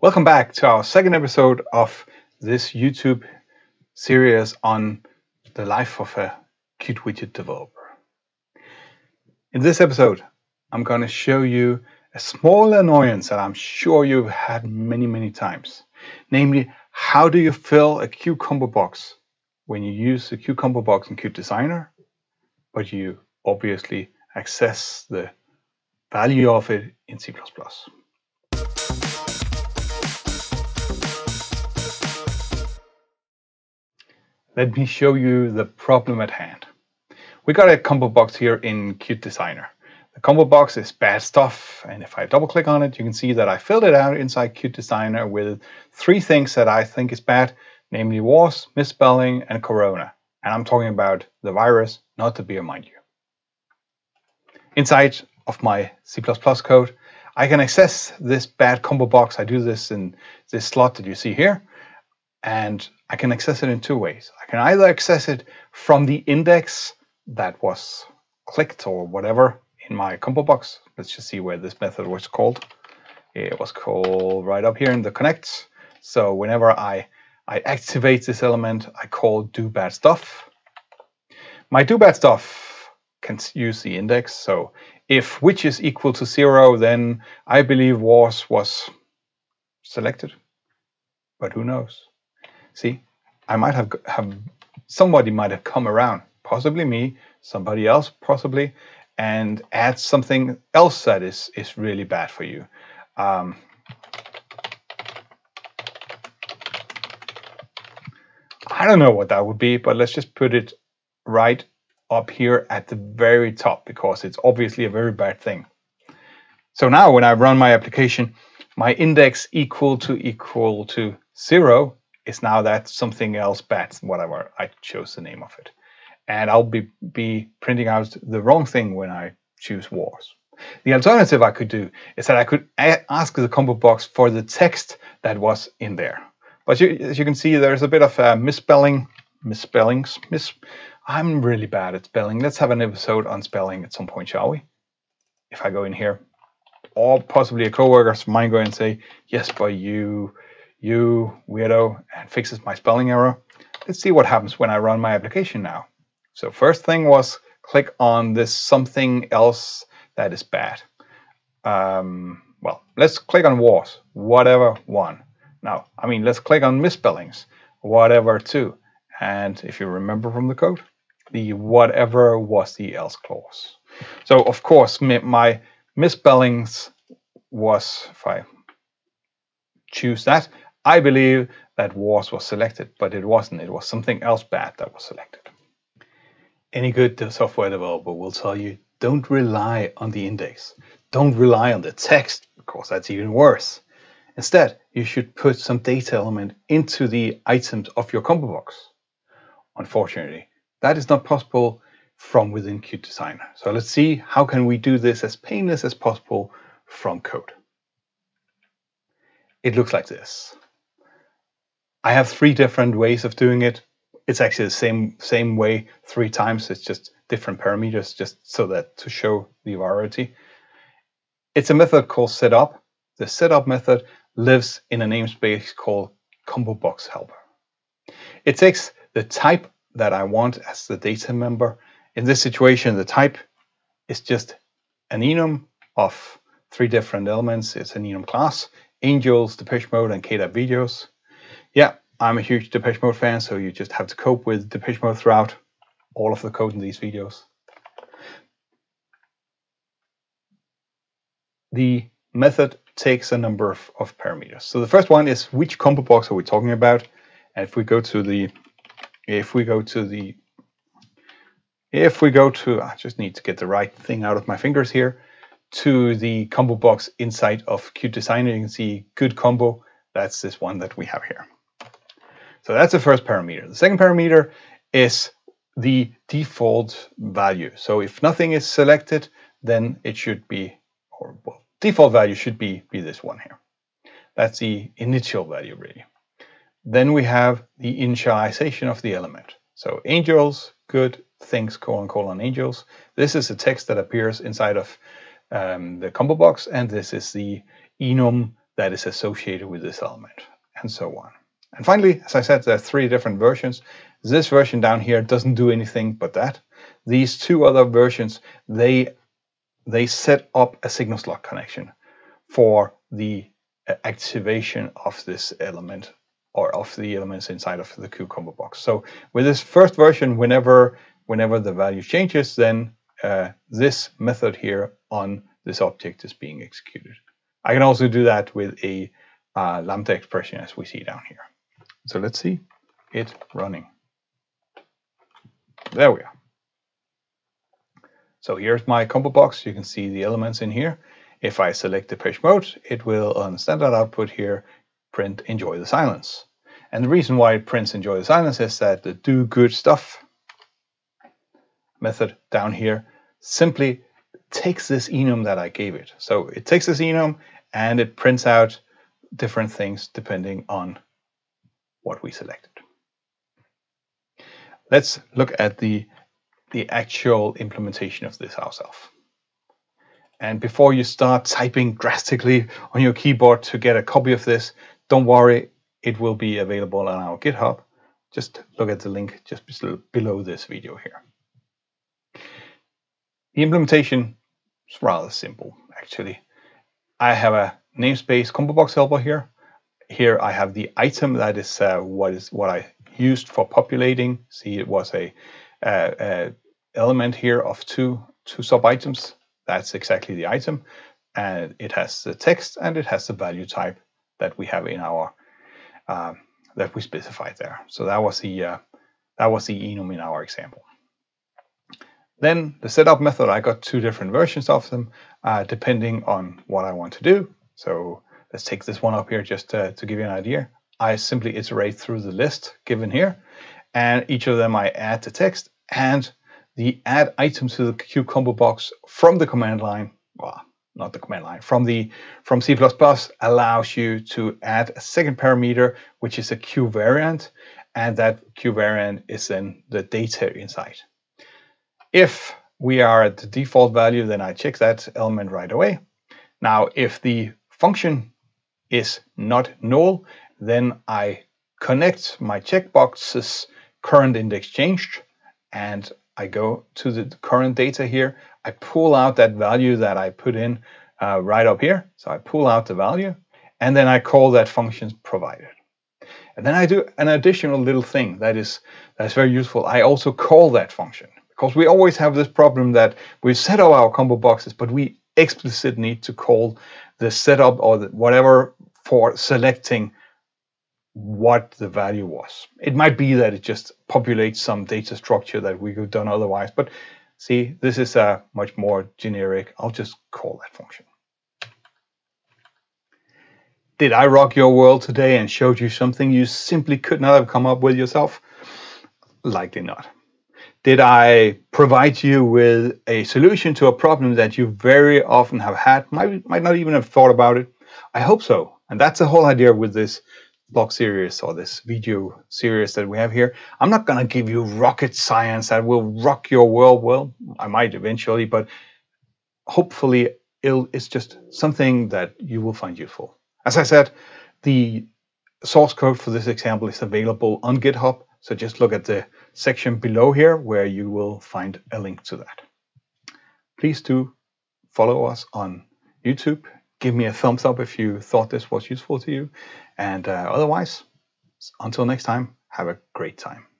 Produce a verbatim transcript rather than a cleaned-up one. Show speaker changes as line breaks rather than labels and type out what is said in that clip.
Welcome back to our second episode of this YouTube series on the life of a Qt widget developer. In this episode, I'm going to show you a small annoyance that I'm sure you've had many, many times. Namely, how do you fill a QComboBox when you use the QComboBox in Qt Designer, but you obviously access the value of it in C plus plus. Let me show you the problem at hand. We got a combo box here in Qt Designer. The combo box is bad stuff, and if I double click on it, you can see that I filled it out inside Qt Designer with three things that I think is bad, namely wars, misspelling, and corona. And I'm talking about the virus, not the beer, mind you. Inside of my C plus plus code, I can access this bad combo box. I do this in this slot that you see here. And I can access it in two ways. I can either access it from the index that was clicked or whatever in my combo box. Let's just see where this method was called. It was called right up here in the connects. So whenever I, I activate this element, I call do bad stuff. My do bad stuff can use the index. So if which is equal to zero, then I believe was was selected. But who knows? See, I might have, have somebody might have come around, possibly me, somebody else possibly, and add something else that is is really bad for you. Um, I don't know what that would be, but let's just put it right up here at the very top because it's obviously a very bad thing. So now when I run my application, my index equal to equal to zero is now that something else bad, whatever I chose the name of it. And I'll be, be printing out the wrong thing when I choose wars. The alternative I could do is that I could ask the combo box for the text that was in there. But you, as you can see, there's a bit of uh, misspelling, misspellings. Mis I'm really bad at spelling. Let's have an episode on spelling at some point, shall we? If I go in here, or possibly a coworker might go and say, yes, but you... you weirdo, and fixes my spelling error. Let's see what happens when I run my application now. So first thing was click on this something else that is bad. Um, well, let's click on wars, whatever one. Now, I mean, let's click on misspellings, whatever two. And if you remember from the code, the whatever was the else clause. So of course, my misspellings was, if I choose that, I believe that wars was selected, but it wasn't. It was something else bad that was selected. Any good software developer will tell you, don't rely on the index. Don't rely on the text, because that's even worse. Instead, you should put some data element into the items of your combo box. Unfortunately, that is not possible from within Qt Designer. So let's see how can we do this as painless as possible from code. It looks like this. I have three different ways of doing it. It's actually the same same way three times. It's just different parameters, just so that to show the variety. It's a method called setup. The setup method lives in a namespace called ComboBox helper. It takes the type that I want as the data member. In this situation, the type is just an enum of three different elements. It's an enum class. Angels, Depeche Mode, and K D A B videos. Yeah, I'm a huge Depeche Mode fan, so you just have to cope with Depeche Mode throughout all of the code in these videos. The method takes a number of, of parameters. So the first one is which combo box are we talking about? And if we go to the, if we go to the, if we go to, I just need to get the right thing out of my fingers here, to the combo box inside of Qt Designer, you can see good combo. That's this one that we have here. So that's the first parameter. The second parameter is the default value. So if nothing is selected, then it should be, or well, default value should be, be this one here. That's the initial value, really. Then we have the initialization of the element. So angels, good, things, colon, colon, angels. This is the text that appears inside of um, the combo box, and this is the enum that is associated with this element, and so on. And finally, as I said, there are three different versions. This version down here doesn't do anything but that. These two other versions, they they set up a signal slot connection for the activation of this element, or of the elements inside of the QComboBox. So with this first version, whenever whenever the value changes, then uh, this method here on this object is being executed. I can also do that with a uh, lambda expression, as we see down here. So let's see it running. There we are. So here's my combo box. You can see the elements in here. If I select the page mode, it will on standard output here print enjoy the silence. And the reason why it prints enjoy the silence is that the do good stuff method down here simply takes this enum that I gave it. So it takes this enum and it prints out different things depending on what we selected. Let's look at the, the actual implementation of this ourselves. And before you start typing drastically on your keyboard to get a copy of this, don't worry, it will be available on our GitHub. Just look at the link just below this video here. The implementation is rather simple, actually. I have a namespace ComboBox helper here. Here I have the item that is uh, what is what I used for populating. See, it was a, uh, a element here of two two sub items. That's exactly the item, and it has the text and it has the value type that we have in our uh, that we specified there. So that was the uh, that was the enum in our example. Then the setup method, I got two different versions of them uh, depending on what I want to do. So let's take this one up here just to, to give you an idea. I simply iterate through the list given here, and each of them I add the text, and the add item to the QComboBox from the command line, well, not the command line, from the from C plus plus allows you to add a second parameter, which is a Q variant, and that Q variant is then the data inside. If we are at the default value, then I check that element right away. Now, if the function is not null, then I connect my checkbox's current index changed, and I go to the current data here. I pull out that value that I put in uh, right up here. So I pull out the value, and then I call that function provided. And then I do an additional little thing that is that's very useful. I also call that function, because we always have this problem that we set up our combo boxes, but we explicitly need to call the setup or the whatever for selecting what the value was. It might be that it just populates some data structure that we could have done otherwise, but see, this is a much more generic. I'll just call that function. Did I rock your world today and showed you something you simply could not have come up with yourself? Likely not. Did I provide you with a solution to a problem that you very often have had, might, might not even have thought about it? I hope so. And that's the whole idea with this blog series or this video series that we have here. I'm not going to give you rocket science that will rock your world. Well, I might eventually, but hopefully it'll, it's just something that you will find useful. As I said, the source code for this example is available on GitHub. So just look at the section below here where you will find a link to that. Please do follow us on YouTube. Give me a thumbs up if you thought this was useful to you. And uh, otherwise, until next time, have a great time.